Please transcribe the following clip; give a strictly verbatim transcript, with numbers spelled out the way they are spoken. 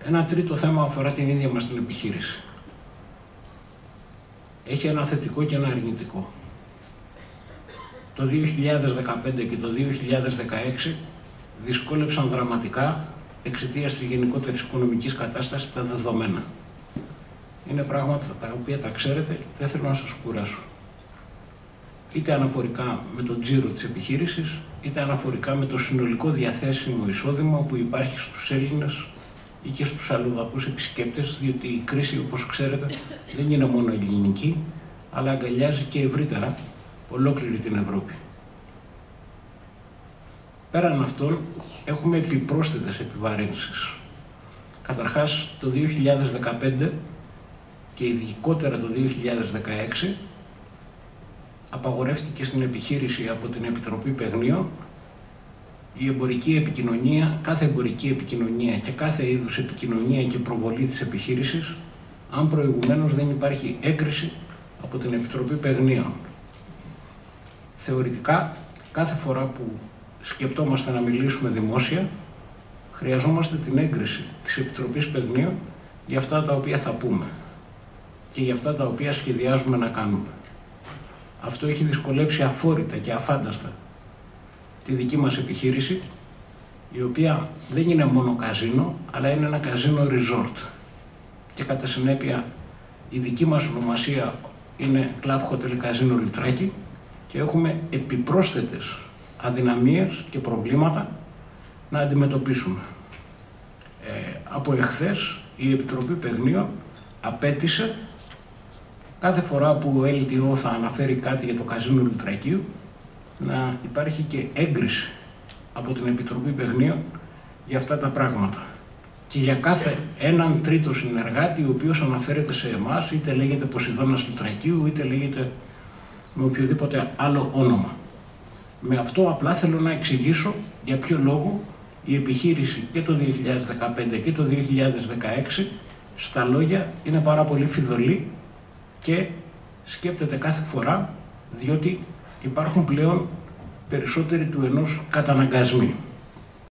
Ένα τρίτο θέμα αφορά την ίδια μας την επιχείρηση. Έχει ένα θετικό και ένα αρνητικό. Το δύο χιλιάδες δεκαπέντε και το δύο χιλιάδες δεκαέξι δυσκόλεψαν δραματικά εξαιτίας της γενικότερης οικονομικής κατάστασης τα δεδομένα. Είναι πράγματα τα οποία τα ξέρετε, δεν θέλω να σας κουράσω. Είτε αναφορικά με το τζίρο της επιχείρησης, είτε αναφορικά με το συνολικό διαθέσιμο εισόδημα που υπάρχει στους Έλληνες ή και στους αλλοδαπούς επισκέπτες, διότι η κρίση, όπως ξέρετε, δεν είναι μόνο ελληνική, αλλά αγκαλιάζει και ευρύτερα ολόκληρη την Ευρώπη. Πέραν αυτών, έχουμε επιπρόσθετες επιβαρύνσεις. Καταρχάς, το δύο χιλιάδες δεκαπέντε και ειδικότερα το δύο χιλιάδες δεκαέξι απαγορεύτηκε στην επιχείρηση από την Επιτροπή Παιγνίων η εμπορική επικοινωνία, κάθε εμπορική επικοινωνία και κάθε είδους επικοινωνία και προβολή της επιχείρησης, αν προηγουμένως δεν υπάρχει έγκριση από την Επιτροπή Παιγνίων. Θεωρητικά, κάθε φορά που σκεπτόμαστε να μιλήσουμε δημόσια, χρειαζόμαστε την έγκριση της Επιτροπής Παιγνίων για αυτά τα οποία θα πούμε και για αυτά τα οποία σχεδιάζουμε να κάνουμε. Αυτό έχει δυσκολέψει αφόρητα και αφάνταστα τη δική μας επιχείρηση, η οποία δεν είναι μόνο καζίνο, αλλά είναι ένα καζίνο resort. Και κατά συνέπεια η δική μας ονομασία είναι Club Hotel Casino Λουτράκι και έχουμε επιπρόσθετες αδυναμίες και προβλήματα να αντιμετωπίσουμε. Ε, από εχθές η Επιτροπή Παιγνίων απέτησε κάθε φορά που ο ελ τι ο θα αναφέρει κάτι για το καζίνο Λουτρακίου να υπάρχει και έγκριση από την Επιτροπή Παιγνίων για αυτά τα πράγματα. Και για κάθε έναν τρίτο συνεργάτη ο οποίος αναφέρεται σε εμάς, είτε λέγεται Ποσειδώνας Λουτρακίου, είτε λέγεται με οποιοδήποτε άλλο όνομα. Με αυτό απλά θέλω να εξηγήσω για ποιο λόγο η επιχείρηση και το δύο χιλιάδες δεκαπέντε και το δύο χιλιάδες δεκαέξι στα λόγια είναι πάρα πολύ φιδωλή και σκέπτεται κάθε φορά, διότι υπάρχουν πλέον περισσότεροι του ενός καταναγκασμοί.